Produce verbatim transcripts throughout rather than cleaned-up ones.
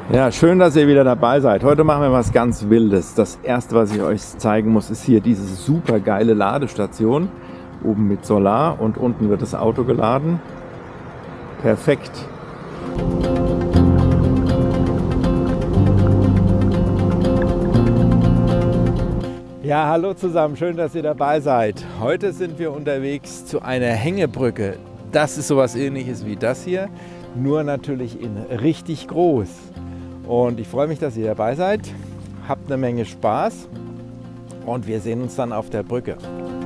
Ja, schön, dass ihr wieder dabei seid. Heute machen wir was ganz Wildes. Das erste, was ich euch zeigen muss, ist hier diese super geile Ladestation. Oben mit Solar und unten wird das Auto geladen. Perfekt. Ja, hallo zusammen, schön, dass ihr dabei seid. Heute sind wir unterwegs zu einer Hängebrücke. Das ist sowas Ähnliches wie das hier, nur natürlich in richtig groß. Und ich freue mich, dass ihr dabei seid. Habt eine Menge Spaß und wir sehen uns dann auf der Brücke.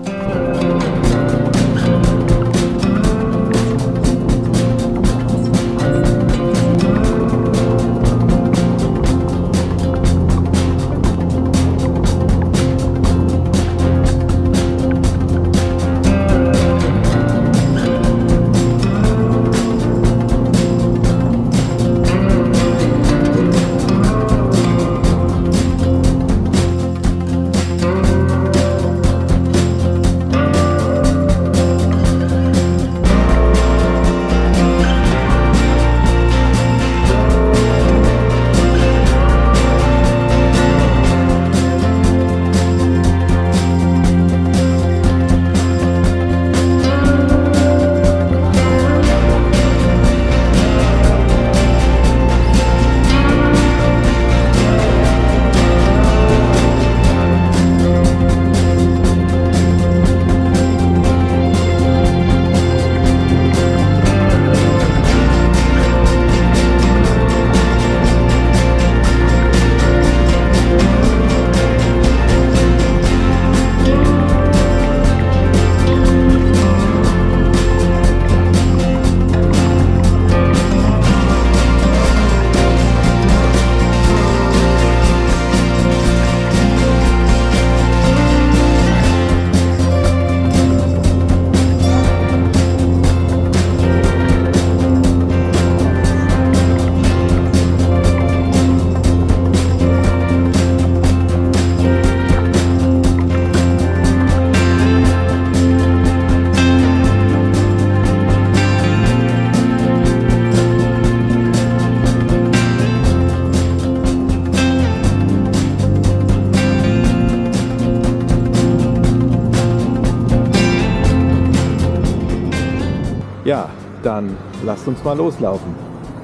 Ja, dann lasst uns mal loslaufen.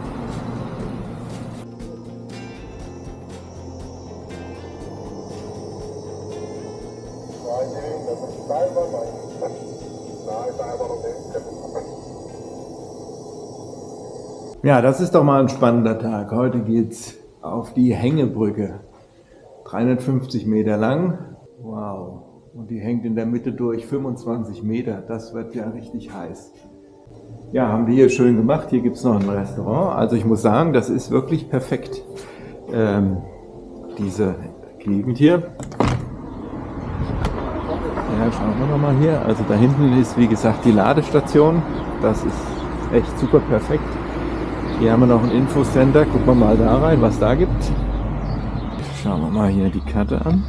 Ja, das ist doch mal ein spannender Tag. Heute geht's auf die Hängebrücke. dreihundertfünfzig Meter lang. Wow. Und die hängt in der Mitte durch fünfundzwanzig Meter. Das wird ja richtig heiß. Ja, haben wir hier schön gemacht. Hier gibt es noch ein Restaurant. Also ich muss sagen, das ist wirklich perfekt. Ähm, diese Gegend hier. Ja, schauen wir nochmal hier. Also da hinten ist, wie gesagt, die Ladestation. Das ist echt super perfekt. Hier haben wir noch ein Infocenter. Gucken wir mal da rein, was da gibt. Schauen wir mal hier die Karte an.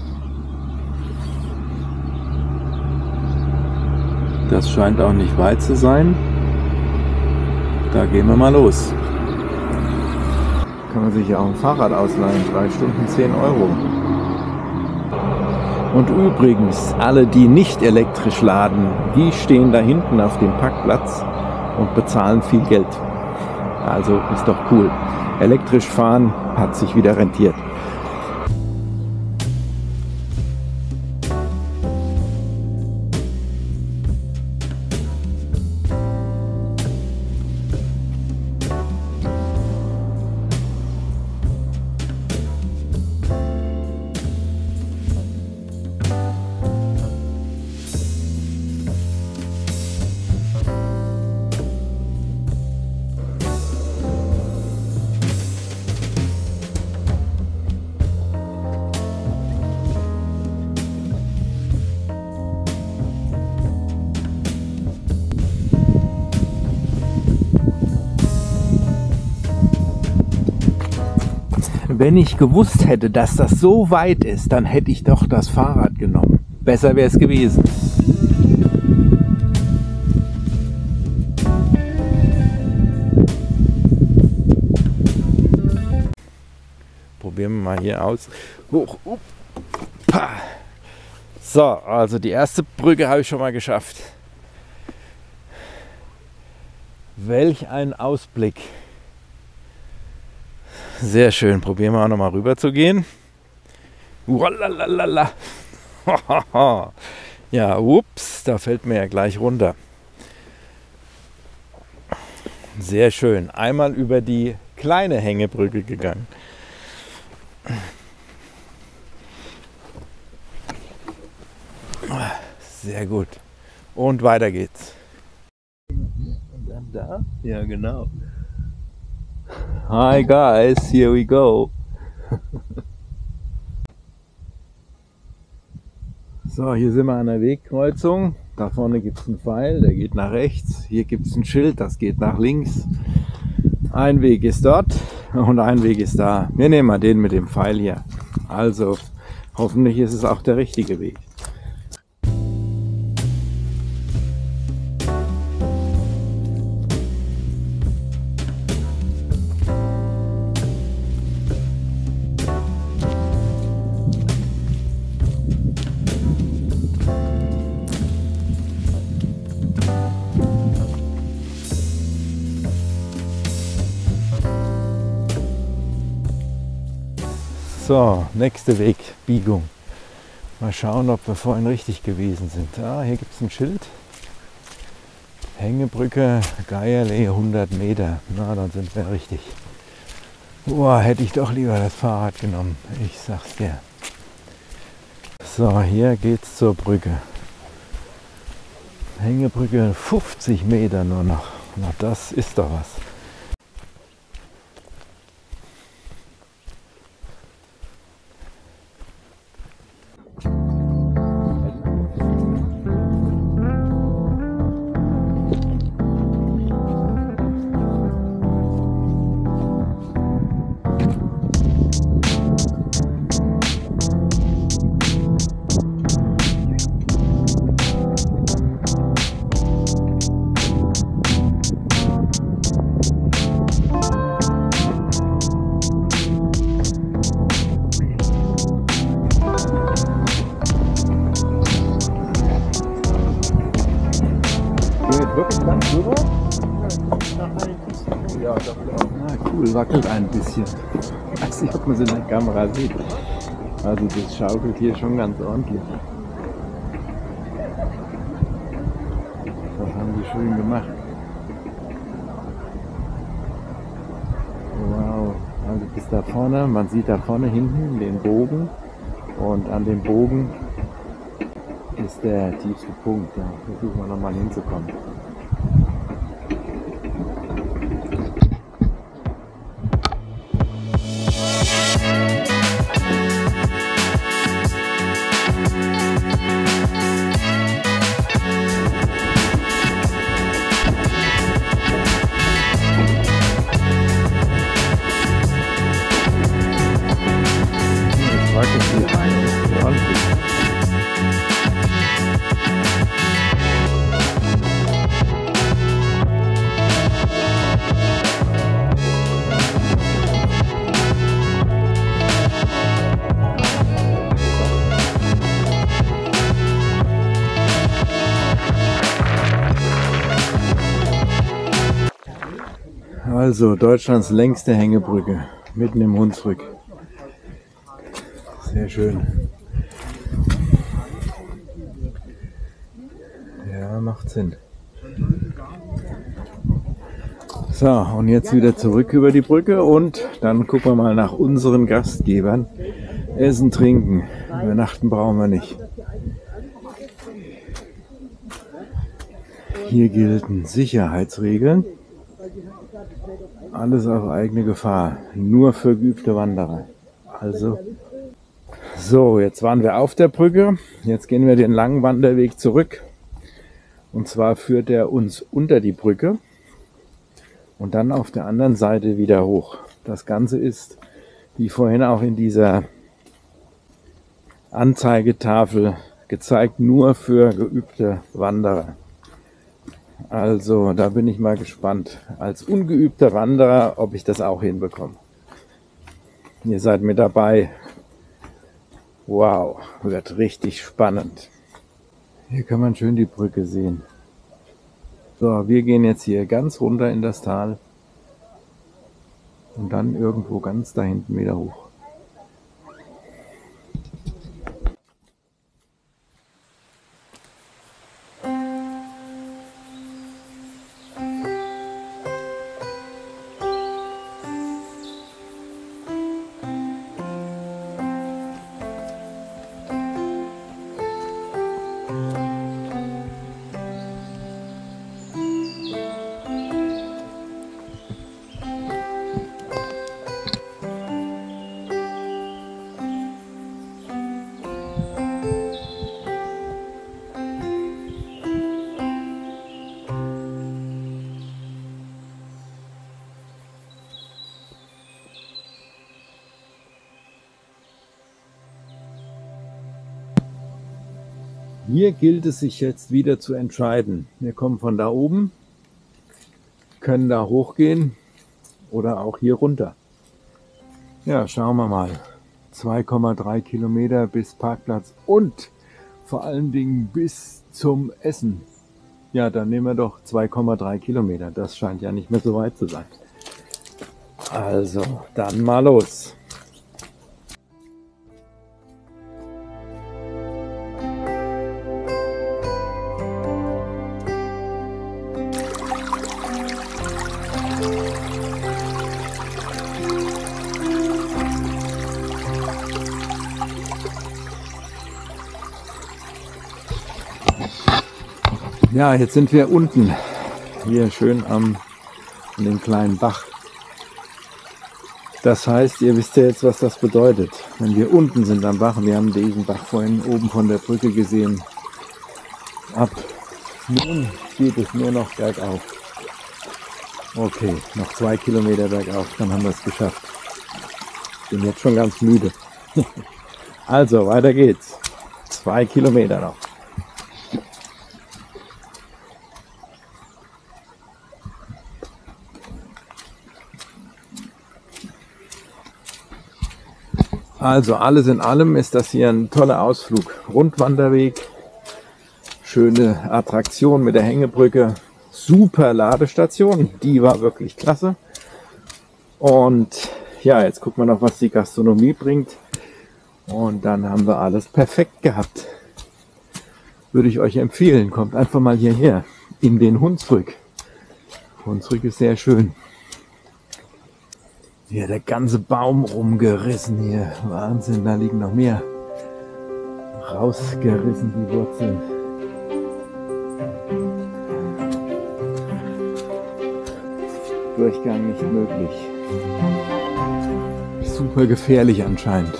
Das scheint auch nicht weit zu sein. Da gehen wir mal los. Kann man sich ja auch ein Fahrrad ausleihen. Drei Stunden zehn Euro. Und übrigens, alle, die nicht elektrisch laden, die stehen da hinten auf dem Parkplatz und bezahlen viel Geld. Also ist doch cool. Elektrisch fahren hat sich wieder rentiert. Wenn ich gewusst hätte, dass das so weit ist, dann hätte ich doch das Fahrrad genommen. Besser wäre es gewesen. probieren wir mal hier aus. Hoch. Uppa. So, also die erste Brücke habe ich schon mal geschafft. Welch ein Ausblick. Sehr schön. Probieren wir auch noch mal rüber zu gehen. Ualalala. Ja, ups, da fällt mir ja gleich runter. Sehr schön. Einmal über die kleine Hängebrücke gegangen. Sehr gut. Und weiter geht's. Und dann da? Ja, genau. Hi guys, here we go. So, hier sind wir an der Wegkreuzung. Da vorne gibt es einen Pfeil, der geht nach rechts. Hier gibt es ein Schild, das geht nach links. Ein Weg ist dort und ein Weg ist da. Wir nehmen mal den mit dem Pfeil hier. Also, hoffentlich ist es auch der richtige Weg. So, nächste Wegbiegung. Mal schauen, ob wir vorhin richtig gewesen sind. Ah, hier gibt es ein Schild. Hängebrücke, Geierlee, hundert Meter. Na, dann sind wir richtig. Boah, hätte ich doch lieber das Fahrrad genommen. Ich sag's dir. So, hier geht's zur Brücke. Hängebrücke, fünfzig Meter nur noch. Na, das ist doch was. Wirklich lang drüber? Ja, das auch. Na cool, wackelt ein bisschen. Ich weiß nicht, ob man es in der Kamera sieht. Also das schaukelt hier schon ganz ordentlich. Das haben die schön gemacht. Wow, also bis da vorne, man sieht da vorne hinten den Bogen und an dem Bogen ist der tiefste Punkt. Da versuchen wir nochmal hinzukommen. Also Deutschlands längste Hängebrücke, mitten im Hunsrück. Sehr schön. Ja, macht Sinn. So, und jetzt wieder zurück über die Brücke und dann gucken wir mal nach unseren Gastgebern. Essen, trinken. Übernachten brauchen wir nicht. Hier gelten Sicherheitsregeln. Alles auf eigene Gefahr, nur für geübte Wanderer. Also, so, jetzt waren wir auf der Brücke, jetzt gehen wir den langen Wanderweg zurück. Und zwar führt er uns unter die Brücke und dann auf der anderen Seite wieder hoch. Das Ganze ist, wie vorhin auch in dieser Anzeigetafel gezeigt, nur für geübte Wanderer. Also da bin ich mal gespannt, als ungeübter Wanderer, ob ich das auch hinbekomme. ihr seid mit dabei. Wow, wird richtig spannend. Hier kann man schön die Brücke sehen. So, wir gehen jetzt hier ganz runter in das Tal und dann irgendwo ganz da hinten wieder hoch. Hier gilt es sich jetzt wieder zu entscheiden. Wir kommen von da oben, können da hochgehen oder auch hier runter. Ja, schauen wir mal. zwei Komma drei Kilometer bis Parkplatz und vor allen Dingen bis zum Essen. Ja, dann nehmen wir doch zwei Komma drei Kilometer. Das scheint ja nicht mehr so weit zu sein. Also, dann mal los. Ja, jetzt sind wir unten, hier schön am an dem kleinen Bach. Das heißt, ihr wisst ja jetzt, was das bedeutet. Wenn wir unten sind am Bach, wir haben diesen Bach vorhin oben von der Brücke gesehen, ab nun geht es nur noch bergauf. Okay, noch zwei Kilometer bergauf, dann haben wir es geschafft. Bin jetzt schon ganz müde. Also, weiter geht's. Zwei Kilometer noch. Also alles in allem ist das hier ein toller Ausflug. Rundwanderweg, schöne Attraktion mit der Hängebrücke, super Ladestation, die war wirklich klasse. Und ja, jetzt gucken wir noch, was die Gastronomie bringt. Und dann haben wir alles perfekt gehabt. Würde ich euch empfehlen, kommt einfach mal hierher, in den Hunsrück. Hunsrück ist sehr schön. Hier der ganze Baum rumgerissen hier. Wahnsinn, da liegen noch mehr. Rausgerissen die Wurzeln. Durchgang nicht möglich. Super gefährlich anscheinend.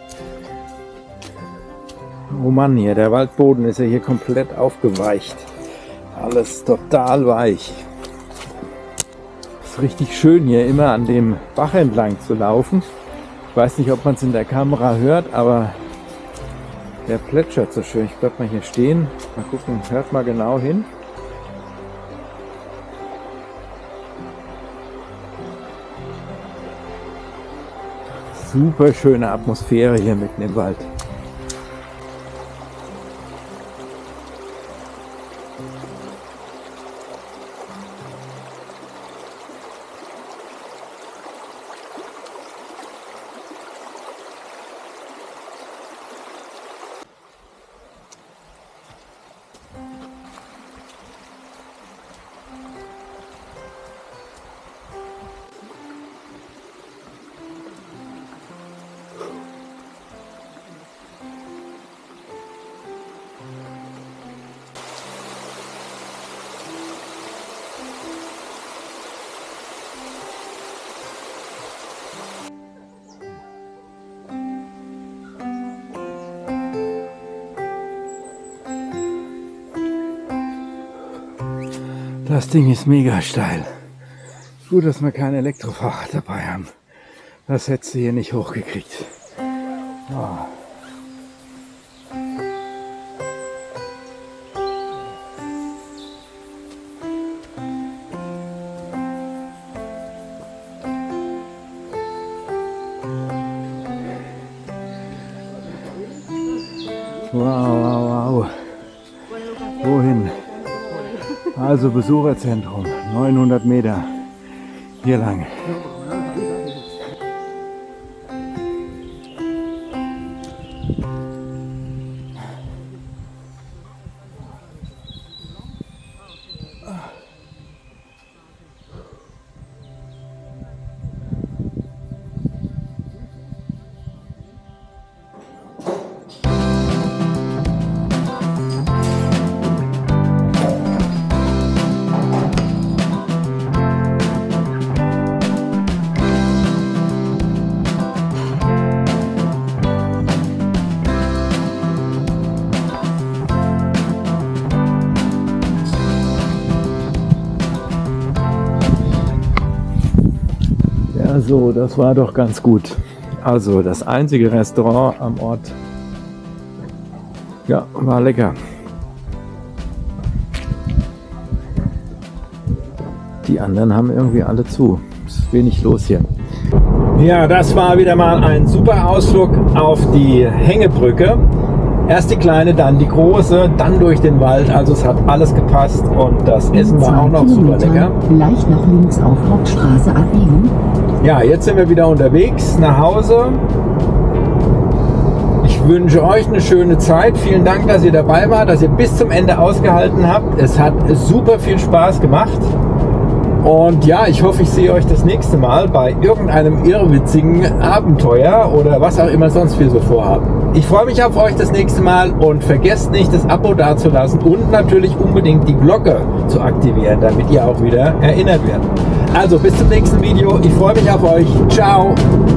Oh Mann, hier, der Waldboden ist ja hier komplett aufgeweicht. Alles total weich. Richtig schön hier immer an dem Bach entlang zu laufen. Ich weiß nicht, ob man es in der Kamera hört, aber der plätschert so schön. Ich bleib mal hier stehen. Mal gucken, hört mal genau hin. Super schöne Atmosphäre hier mitten im Wald. Das Ding ist mega steil. Gut, dass wir kein Elektrofahrrad dabei haben. Das hättest du hier nicht hochgekriegt. Oh. Wow, wow, wow. Wohin? Also Besucherzentrum, neunhundert Meter hier lang. So, das war doch ganz gut. Also das einzige Restaurant am Ort, ja, war lecker. Die anderen haben irgendwie alle zu. Es ist wenig los hier. Ja, das war wieder mal ein super Ausflug auf die Hängebrücke. Erst die kleine, dann die große, dann durch den Wald. Also es hat alles gepasst und das Essen war auch noch super lecker. Leicht nach links auf Hauptstraße abbiegen. Ja, jetzt sind wir wieder unterwegs nach Hause. Ich wünsche euch eine schöne Zeit. Vielen Dank, dass ihr dabei wart, dass ihr bis zum Ende ausgehalten habt. Es hat super viel Spaß gemacht. Und ja, ich hoffe, ich sehe euch das nächste Mal bei irgendeinem irrwitzigen Abenteuer oder was auch immer sonst wir so vorhaben. Ich freue mich auf euch das nächste Mal und vergesst nicht, das Abo dazulassen und natürlich unbedingt die Glocke zu aktivieren, damit ihr auch wieder erinnert werdet. Also bis zum nächsten Video. Ich freue mich auf euch. Ciao!